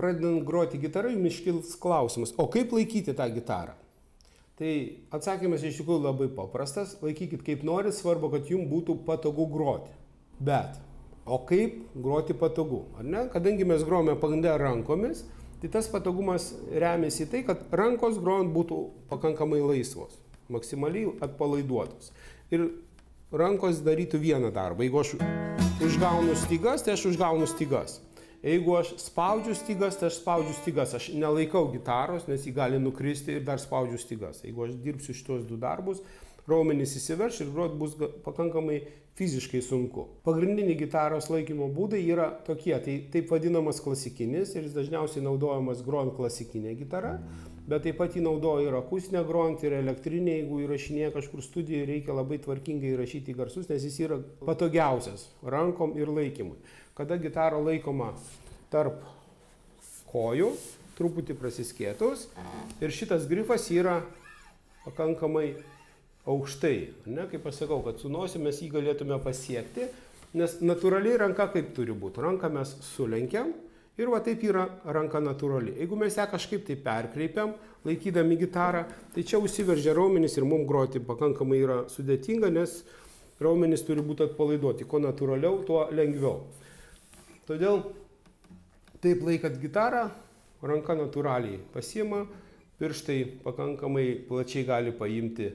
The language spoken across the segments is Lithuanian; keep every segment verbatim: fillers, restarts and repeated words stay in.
pradedant groti gitarą, jums iškils klausimas, o kaip laikyti tą gitarą? Tai atsakymas iš tikrųjų labai paprastas, laikykit kaip norit, svarbu, kad jums būtų patogu groti. Bet, o kaip groti patogu? Ar ne? Kadangi mes grojame pagrindę rankomis, tai tas patogumas remiasi į tai, kad rankos grojant būtų pakankamai laisvos, maksimaliai atpalaiduotos. Ir rankos darytų vieną darbą. Jeigu aš užgaunu stygas, tai aš užgaunu stygas. Jeigu aš spaudžiu stygas, tai aš spaudžiu stygas. Aš nelaikau gitaros, nes jį gali nukristi ir dar spaudžiu stygas. Jeigu aš dirbsiu šitos du darbus, raumenys įsiverš ir grot bus pakankamai fiziškai sunku. Pagrindiniai gitaros laikymo būdai yra tokie, tai taip vadinamas klasikinis ir jis dažniausiai naudojamas grojant klasikinę gitarą, bet taip pat jį naudoja ir akustinę grojant, ir elektrinė, jeigu įrašinėja kažkur studijoje, reikia labai tvarkingai įrašyti garsus, nes jis yra patogiausias rankom ir laikymui. Kada gitara laikoma tarp kojų, truputį prasiskėtus, ir šitas grifas yra pakankamai aukštai, ne, kaip aš sakau, kad su nosim mes jį galėtume pasiekti, nes natūraliai ranka kaip turi būti. Ranką mes sulenkiam ir va taip yra ranka natūrali. Jeigu mes ją kažkaip tai perkreipiam, laikydami gitarą, tai čia užsiveržia raumenys ir mums groti pakankamai yra sudėtinga, nes raumenys turi būti atpalaiduoti. Kuo natūraliau, tuo lengviau. Todėl taip laikant gitarą, ranka natūraliai pasiima, pirštai pakankamai plačiai gali paimti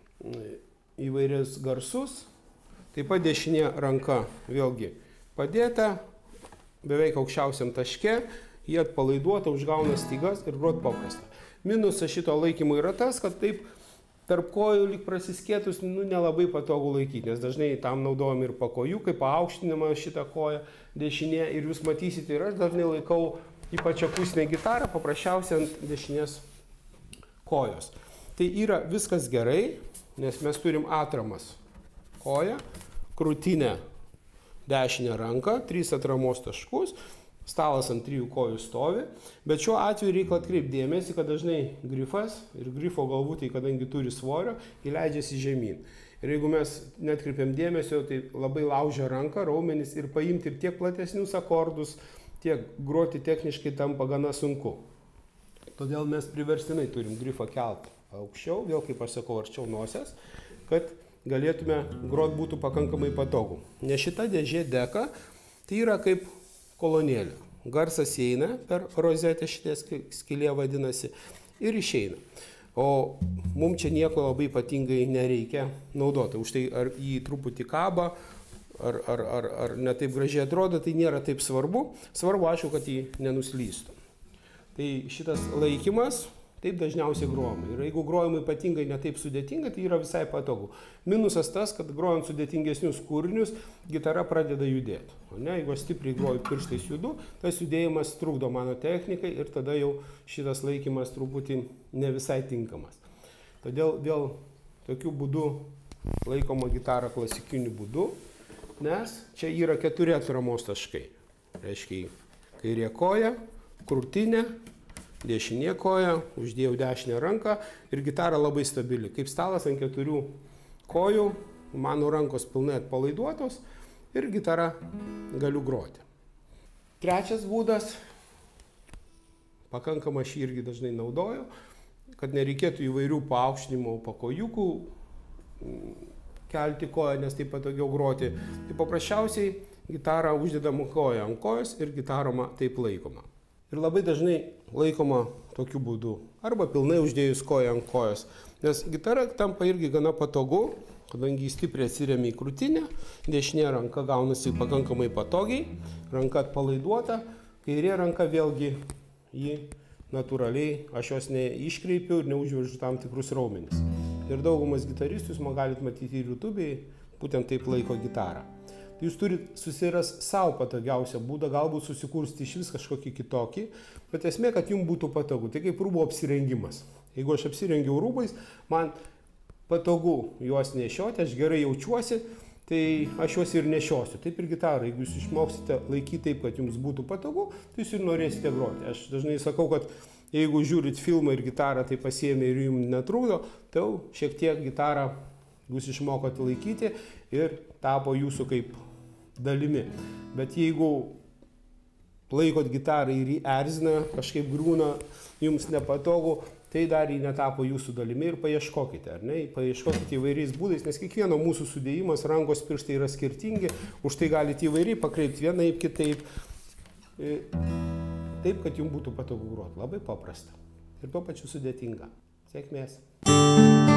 įvairius garsus. Taip pat dešinė ranka vėlgi padėta, beveik aukščiausiam taške, jie atpalaiduota, užgauna stygas ir grot paprasta. Minusas šito laikymo yra tas, kad taip tarp kojų lyg prasiskėtus, nu, nelabai patogu laikyti, nes dažnai tam naudojam ir pakojukai, paaukštinimą šitą koją dešinė, ir jūs matysite, ir aš dažnai laikau ypač akustinę gitarą, paprasčiausiai ant dešinės kojos. Tai yra viskas gerai, nes mes turim atramas koją, krūtinę, dešinę ranką, trys atramos taškus, stalas ant trijų kojų stovi, bet šiuo atveju reikia atkreipti dėmesį, kad dažnai grifas ir grifo galvutė, kadangi turi svorio, įleidžiasi žemyn. Ir jeigu mes netkreipiam dėmesio, tai labai laužia ranką, raumenis, ir paimti ir tiek platesnius akordus, tiek groti techniškai tampa gana sunku. Todėl mes priverstinai turim grifą kelti aukščiau, vėl kaip aš sakau, arčiau nosies, kad galėtume grot būtų pakankamai patogu. Nes šita dėžė deka, tai yra kaip kolonėlė. Garsas eina per rozetę, šitie skylė vadinasi, ir išeina. O mums čia nieko labai ypatingai nereikia naudoti. Už tai ar jį truputį kaba, ar, ar, ar, ar ne taip gražiai atrodo, tai nėra taip svarbu. Svarbu, aišku, kad jį nenuslystų. Tai šitas laikymas taip dažniausiai grojama. Ir jeigu grojama ypatingai ne taip sudėtinga, tai yra visai patogu. Minusas tas, kad grojant sudėtingesnius kūrinius, gitara pradeda judėti. O ne, jeigu aš stipriai groju pirštais judu, tas judėjimas trukdo mano technikai ir tada jau šitas laikymas truputį ne visai tinkamas. Todėl vėl tokiu būdu laikoma gitara klasikiniu būdu, nes čia yra keturi atramos taškai. Reiškia, kairė koja, krūtinė, dešinė koja, uždėjau dešinę ranką ir gitara labai stabili. Kaip stalas ant keturių kojų, mano rankos pilnai atpalaiduotos ir gitara galiu groti. Trečias būdas, pakankamai aš irgi dažnai naudoju, kad nereikėtų įvairių paaukštinimo pakojukų kelti koją, nes taip patogiau groti. Tai paprasčiausiai gitarą uždedama koja ant kojos ir gitaroma taip laikoma. Ir labai dažnai laikoma tokiu būdu, arba pilnai uždėjus koją ant kojos, nes gitara tampa irgi gana patogu, kadangi jis stipriai atsiremia į krūtinę, dešinė ranka gaunasi pakankamai patogiai, ranka atpalaiduota, kairė ranka vėlgi jį natūraliai, aš jos neiškreipiu ir neužveržu tam tikrus raumenis. Ir daugumas gitaristų, jūs man galite matyti ir YouTube'ai, būtent taip laiko gitarą. Jūs turite susiras savo patogiausią būdą, galbūt susikursti iš vis kažkokį kitokį, bet esmė, kad jums būtų patogu. Tai kaip rūbų apsirengimas. Jeigu aš apsirengiau rūbais, man patogu juos nešioti, aš gerai jaučiuosi, tai aš juos ir nešiosiu. Taip ir gitarą, jeigu jūs išmoksite laikyti taip, kad jums būtų patogu, tai jūs ir norėsite groti. Aš dažnai sakau, kad jeigu žiūrit filmą ir gitarą tai pasiėmė ir jums netrukdo, tai šiek tiek gitarą jūs išmokote laikyti ir tapo jūsų kaip dalimi. Bet jeigu laikot gitarą ir jį erzina, kažkaip grūna, jums nepatogu, tai dar jį netapo jūsų dalimi ir paieškokite, ar ne? Paieškokite įvairiais būdais, nes kiekvieno mūsų sudėjimas, rankos pirštai yra skirtingi, už tai galite įvairiai pakreipti vienaip, kitaip, taip, kad jums būtų patogu groti. Labai paprasta ir tuo pačiu sudėtinga. Sėkmės.